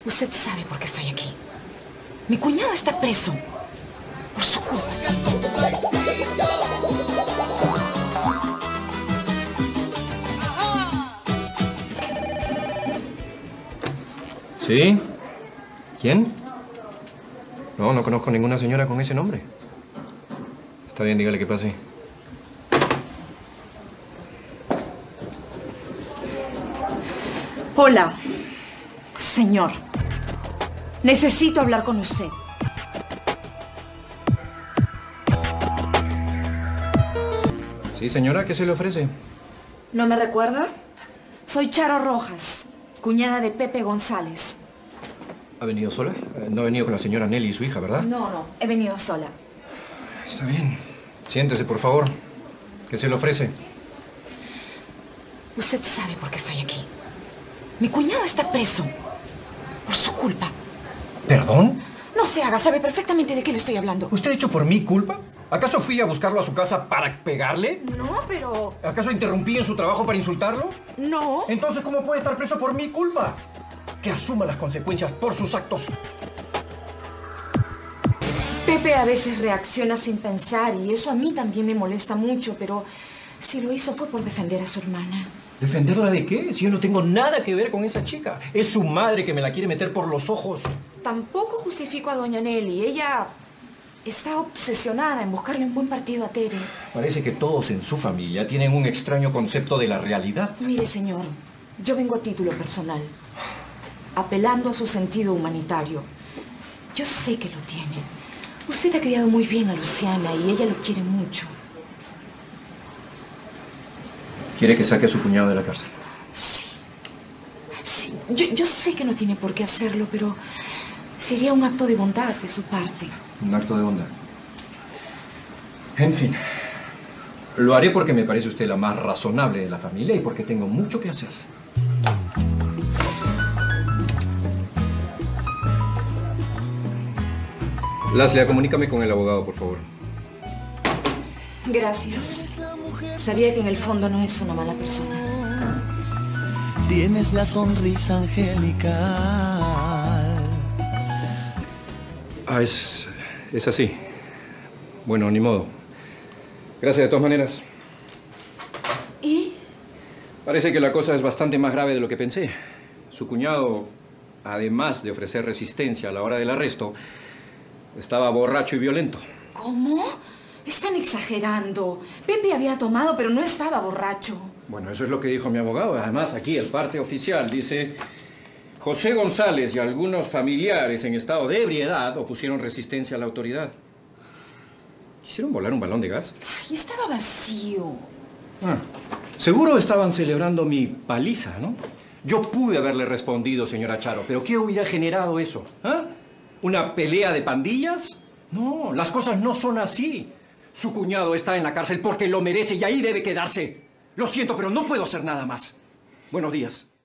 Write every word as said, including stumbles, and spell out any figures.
Usted sabe por qué estoy aquí. Mi cuñado está preso. Por su culpa. ¿Sí? ¿Quién? No, no conozco ninguna señora con ese nombre. Está bien, dígale que pase. Hola, señor. Necesito hablar con usted. Sí, señora, ¿qué se le ofrece? ¿No me recuerda? Soy Charo Rojas, cuñada de Pepe González. ¿Ha venido sola? No ha venido con la señora Nelly y su hija, ¿verdad? No, no, he venido sola. Está bien. Siéntese, por favor. ¿Qué se le ofrece? Usted sabe por qué estoy aquí. Mi cuñado está preso. Por su culpa. ¿Perdón? No se haga, sabe perfectamente de qué le estoy hablando. ¿Usted ha hecho por mi culpa? ¿Acaso fui a buscarlo a su casa para pegarle? No, pero... ¿Acaso interrumpí en su trabajo para insultarlo? No. Entonces, ¿cómo puede estar preso por mi culpa? Que asuma las consecuencias por sus actos. Pepe a veces reacciona sin pensar y eso a mí también me molesta mucho, pero si lo hizo fue por defender a su hermana. ¿Defenderla de qué? Si yo no tengo nada que ver con esa chica. Es su madre que me la quiere meter por los ojos. Tampoco justifico a doña Nelly. Ella está obsesionada en buscarle un buen partido a Tere. Parece que todos en su familia tienen un extraño concepto de la realidad. Mire, señor, yo vengo a título personal, apelando a su sentido humanitario. Yo sé que lo tiene. Usted ha criado muy bien a Luciana y ella lo quiere mucho. ¿Quiere que saque a su cuñado de la cárcel? Sí. Sí. Yo, yo sé que no tiene por qué hacerlo, pero sería un acto de bondad de su parte. Un acto de bondad. En fin. Lo haré porque me parece usted la más razonable de la familia y porque tengo mucho que hacer. Laslia, comunícame con el abogado, por favor. Gracias. Sabía que en el fondo no es una mala persona. Tienes la sonrisa angelical. Ah, es, es así. Bueno, ni modo. Gracias de todas maneras. ¿Y? Parece que la cosa es bastante más grave de lo que pensé. Su cuñado, además de ofrecer resistencia a la hora del arresto, estaba borracho y violento. ¿Cómo? Están exagerando. Pepe había tomado, pero no estaba borracho. Bueno, eso es lo que dijo mi abogado. Además, aquí el parte oficial dice: José González y algunos familiares en estado de ebriedad opusieron resistencia a la autoridad. ¿Quisieron volar un balón de gas? Ay, estaba vacío. Ah, seguro estaban celebrando mi paliza, ¿no? Yo pude haberle respondido, señora Charo, pero ¿qué hubiera generado eso? ¿Ah? ¿Una pelea de pandillas? No, las cosas no son así. Su cuñado está en la cárcel porque lo merece y ahí debe quedarse. Lo siento, pero no puedo hacer nada más. Buenos días.